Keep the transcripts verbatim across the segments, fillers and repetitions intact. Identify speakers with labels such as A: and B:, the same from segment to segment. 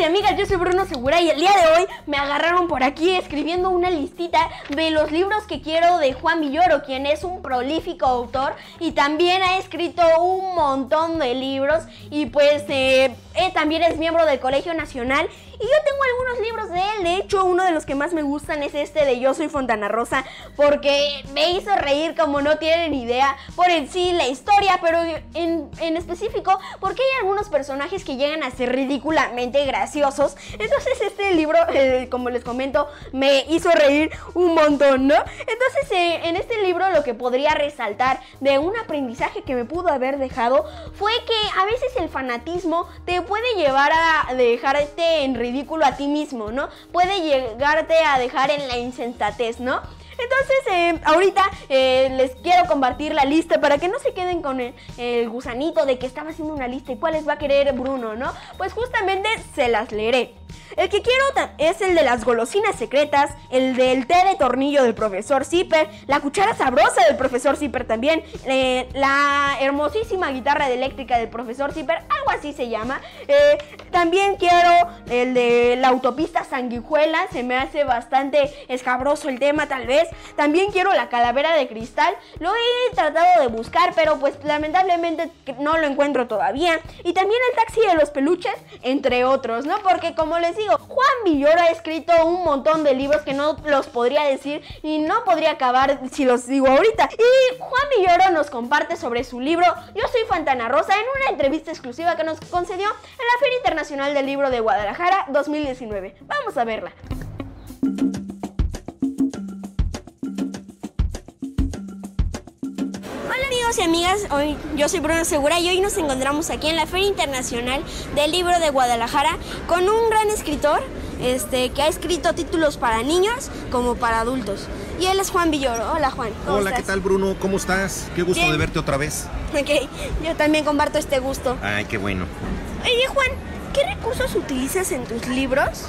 A: amigas, yo soy Bruno Segura y el día de hoy me agarraron por aquí escribiendo una listita de los libros que quiero de Juan Villoro, quien es un prolífico autor y también ha escrito un montón de libros y pues eh, eh, también es miembro del Colegio Nacional. Y yo tengo algunos libros de él. De hecho, uno de los que más me gustan es este de Yo soy Fontana Rosa, porque me hizo reír como no tienen idea por en sí la historia, pero en, en específico porque hay algunos personajes que llegan a ser ridículamente graciosos. Entonces este libro, eh, como les comento, me hizo reír un montón, ¿no? Entonces eh, en este libro lo que podría resaltar de un aprendizaje que me pudo haber dejado fue que a veces el fanatismo te puede llevar a dejarte en ridículo a ti mismo, ¿no? Puede llegarte a dejar en la insensatez, ¿no? Entonces, eh, ahorita eh, les quiero compartir la lista para que no se queden con el, el gusanito de que estaba haciendo una lista y cuáles va a querer Bruno, ¿no? Pues justamente se las leeré. El que quiero es el de las golosinas secretas, el del té de tornillo del profesor Zipper, la cuchara sabrosa del profesor Zipper también, eh, la hermosísima guitarra eléctrica del profesor Zipper, algo así se llama. Eh, también quiero el de la autopista Sanguijuela, se me hace bastante escabroso el tema tal vez. También quiero la calavera de cristal, lo he tratado de buscar, pero pues lamentablemente no lo encuentro todavía. Y también el taxi de los peluches, entre otros, ¿no? Porque como les digo, Juan Villoro ha escrito un montón de libros que no los podría decir y no podría acabar si los digo ahorita. Y Juan Villoro nos comparte sobre su libro Yo soy Fontana Rosa en una entrevista exclusiva que nos concedió en la Feria Internacional del Libro de Guadalajara dos mil diecinueve. Vamos a verla. Amigos y amigas, hoy yo soy Bruno Segura y hoy nos encontramos aquí en la Feria Internacional del Libro de Guadalajara con un gran escritor este, que ha escrito títulos para niños como para adultos. Y él es Juan Villoro. Hola Juan, ¿cómo
B: Hola,
A: estás?
B: ¿qué tal Bruno? ¿Cómo estás? Qué gusto
A: Bien.
B: de verte otra vez.
A: Ok, yo también comparto este gusto.
B: Ay, qué bueno.
A: Oye Juan, ¿qué recursos utilizas en tus libros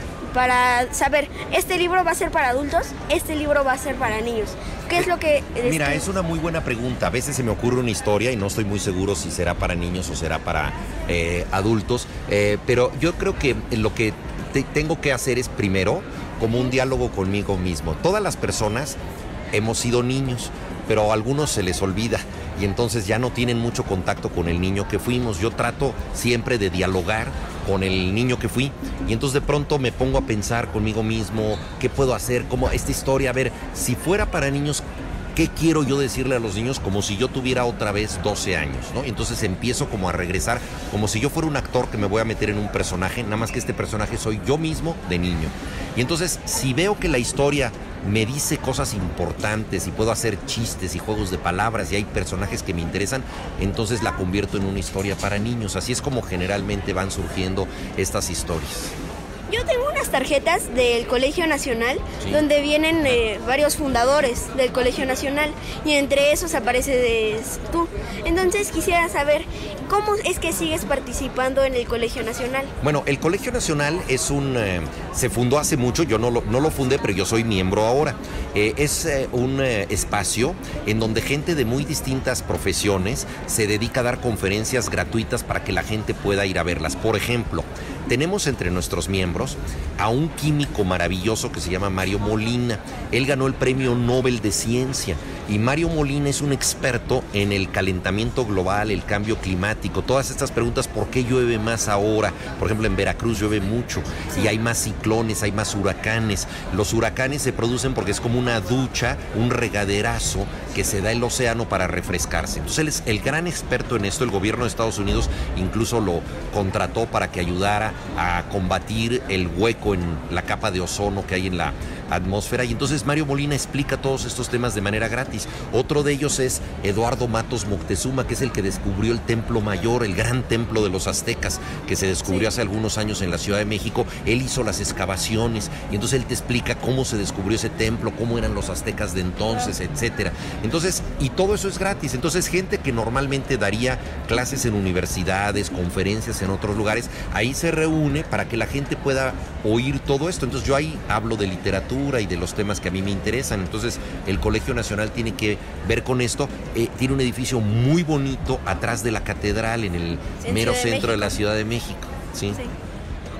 A: para saber, este libro va a ser para adultos, este libro va a ser para niños? ¿Qué es lo que...?
B: Mira, es una muy buena pregunta. A veces se me ocurre una historia y no estoy muy seguro si será para niños o será para eh, adultos, eh, pero yo creo que lo que te tengo que hacer es primero como un diálogo conmigo mismo. Todas las personas hemos sido niños, pero a algunos se les olvida y entonces ya no tienen mucho contacto con el niño que fuimos. Yo trato siempre de dialogar con el niño que fui y entonces de pronto me pongo a pensar conmigo mismo qué puedo hacer, cómo esta historia, a ver, si fuera para niños, ¿qué quiero yo decirle a los niños? Como si yo tuviera otra vez doce años, ¿no? Entonces empiezo como a regresar, como si yo fuera un actor que me voy a meter en un personaje, nada más que este personaje soy yo mismo de niño. Y entonces, si veo que la historia me dice cosas importantes y puedo hacer chistes y juegos de palabras y hay personajes que me interesan, entonces la convierto en una historia para niños. Así es como generalmente van surgiendo estas historias.
A: Yo tengo unas tarjetas del Colegio Nacional,
B: sí,
A: donde vienen eh, varios fundadores del Colegio Nacional y entre esos apareces tú. Entonces quisiera saber, ¿cómo es que sigues participando en el Colegio Nacional?
B: Bueno, el Colegio Nacional es un... Eh, se fundó hace mucho, yo no lo, no lo fundé, pero yo soy miembro ahora. Eh, es eh, un eh, espacio en donde gente de muy distintas profesiones se dedica a dar conferencias gratuitas para que la gente pueda ir a verlas. Por ejemplo, tenemos entre nuestros miembros a un químico maravilloso que se llama Mario Molina. Él ganó el Premio Nobel de Ciencia y Mario Molina es un experto en el calentamiento global, el cambio climático, todas estas preguntas, ¿por qué llueve más ahora? Por ejemplo, en Veracruz llueve mucho y hay más ciclones, hay más huracanes. Los huracanes se producen porque es como una ducha, un regaderazo que se da el océano para refrescarse. Entonces él es el gran experto en esto. El gobierno de Estados Unidos incluso lo contrató para que ayudara a combatir el hueco en la capa de ozono que hay en la atmósfera, y entonces Mario Molina explica todos estos temas de manera gratis. Otro de ellos es Eduardo Matos Moctezuma, que es el que descubrió el Templo Mayor, el gran templo de los aztecas, que se descubrió sí. hace algunos años en la Ciudad de México. Él hizo las excavaciones y entonces él te explica cómo se descubrió ese templo, cómo eran los aztecas de entonces, etcétera. Entonces, y todo eso es gratis. Entonces, gente que normalmente daría clases en universidades, conferencias en otros lugares, ahí se reúne para que la gente pueda oír todo esto. Entonces, yo ahí hablo de literatura y de los temas que a mí me interesan. Entonces el Colegio Nacional tiene que ver con esto. Eh, tiene un edificio muy bonito atrás de la catedral, en el
A: en
B: mero
A: Ciudad
B: centro de,
A: de
B: la Ciudad de México. ¿sí?
A: Sí.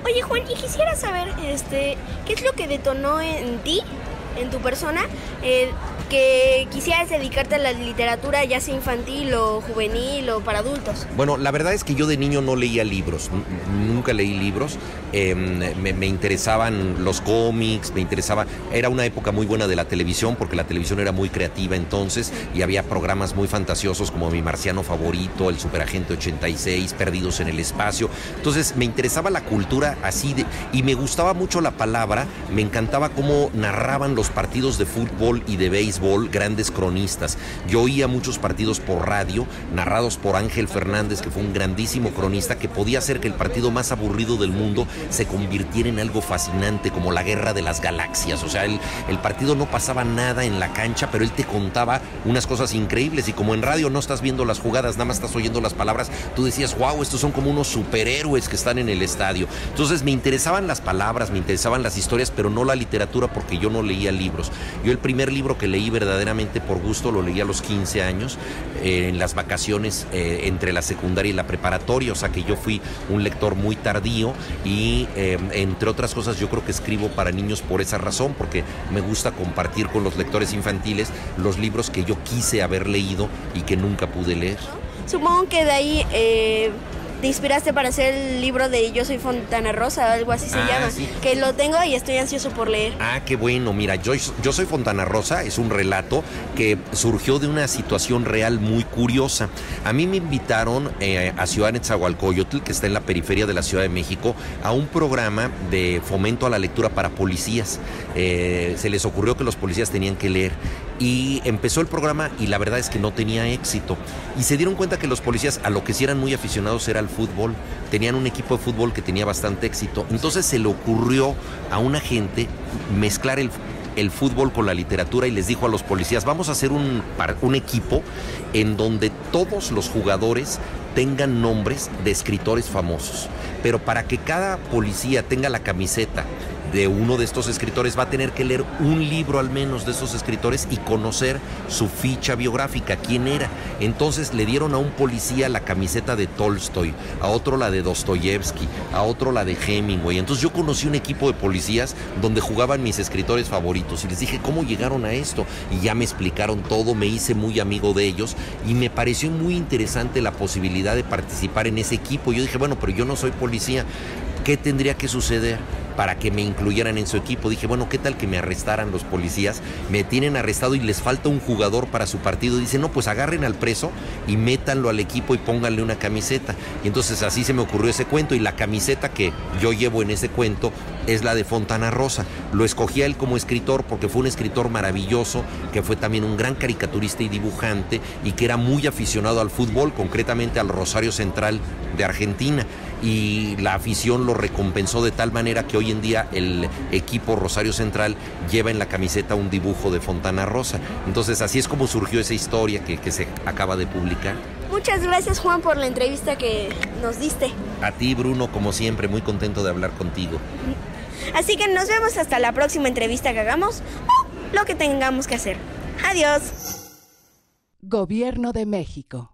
A: Oye, Juan, y quisiera saber, este, ¿qué es lo que detonó en ti, en tu persona, eh, que quisieras dedicarte a la literatura, ya sea infantil o juvenil o para adultos?
B: Bueno, la verdad es que yo de niño no leía libros, nunca leí libros, eh, me, me interesaban los cómics, me interesaba, era una época muy buena de la televisión, porque la televisión era muy creativa entonces, y había programas muy fantasiosos como Mi Marciano Favorito, El Superagente ochenta y seis, Perdidos en el Espacio. Entonces me interesaba la cultura así, de, y me gustaba mucho la palabra, me encantaba cómo narraban los partidos de fútbol y de béisbol grandes cronistas. Yo oía muchos partidos por radio, narrados por Ángel Fernández, que fue un grandísimo cronista, que podía hacer que el partido más aburrido del mundo se convirtiera en algo fascinante, como la Guerra de las Galaxias. O sea, el, el partido no pasaba nada en la cancha, pero él te contaba unas cosas increíbles, y como en radio no estás viendo las jugadas, nada más estás oyendo las palabras, tú decías, wow, estos son como unos superhéroes que están en el estadio. Entonces me interesaban las palabras, me interesaban las historias, pero no la literatura, porque yo no leía libros. Yo el primer libro que leí verdaderamente por gusto lo leí a los quince años, eh, en las vacaciones eh, entre la secundaria y la preparatoria, o sea que yo fui un lector muy tardío, y eh, entre otras cosas yo creo que escribo para niños por esa razón, porque me gusta compartir con los lectores infantiles los libros que yo quise haber leído y que nunca pude leer.
A: Supongo que de ahí eh, te inspiraste para hacer el libro de Yo soy Fontana Rosa, algo así se
B: ah,
A: llama,
B: sí.
A: que lo tengo y estoy ansioso por leer.
B: Ah, qué bueno. Mira, yo, yo soy Fontana Rosa, es un relato que surgió de una situación real muy curiosa. A mí me invitaron eh, a Ciudad Nezahualcóyotl, que está en la periferia de la Ciudad de México, a un programa de fomento a la lectura para policías. Eh, se les ocurrió que los policías tenían que leer, y empezó el programa y la verdad es que no tenía éxito, y se dieron cuenta que los policías a lo que sí eran muy aficionados era al fútbol. Tenían un equipo de fútbol que tenía bastante éxito, entonces se le ocurrió a una gente mezclar el el fútbol con la literatura, y les dijo a los policías, vamos a hacer un, un equipo en donde todos los jugadores tengan nombres de escritores famosos, pero para que cada policía tenga la camiseta de uno de estos escritores va a tener que leer un libro al menos de esos escritores y conocer su ficha biográfica, quién era. Entonces le dieron a un policía la camiseta de Tolstoy, a otro la de Dostoyevsky, a otro la de Hemingway. Entonces yo conocí un equipo de policías donde jugaban mis escritores favoritos, y les dije, ¿cómo llegaron a esto? Y ya me explicaron todo, me hice muy amigo de ellos, y me pareció muy interesante la posibilidad de participar en ese equipo. Yo dije, bueno, pero yo no soy policía, ¿qué tendría que suceder para que me incluyeran en su equipo? Dije, bueno, ¿qué tal que me arrestaran los policías? Me tienen arrestado y les falta un jugador para su partido. Dicen, no, pues agarren al preso y métanlo al equipo y pónganle una camiseta. Y entonces así se me ocurrió ese cuento, y la camiseta que yo llevo en ese cuento es la de Fontana Rosa. Lo escogí a él como escritor porque fue un escritor maravilloso, que fue también un gran caricaturista y dibujante, y que era muy aficionado al fútbol, concretamente al Rosario Central de Argentina, y la afición lo recompensó de tal manera que hoy en día el equipo Rosario Central lleva en la camiseta un dibujo de Fontana Rosa. Entonces así es como surgió esa historia que, que se acaba de publicar.
A: Muchas gracias, Juan, por la entrevista que nos diste.
B: A ti, Bruno, como siempre, muy contento de hablar contigo.
A: Así que nos vemos hasta la próxima entrevista que hagamos, o lo que tengamos que hacer. Adiós.
C: Gobierno de México.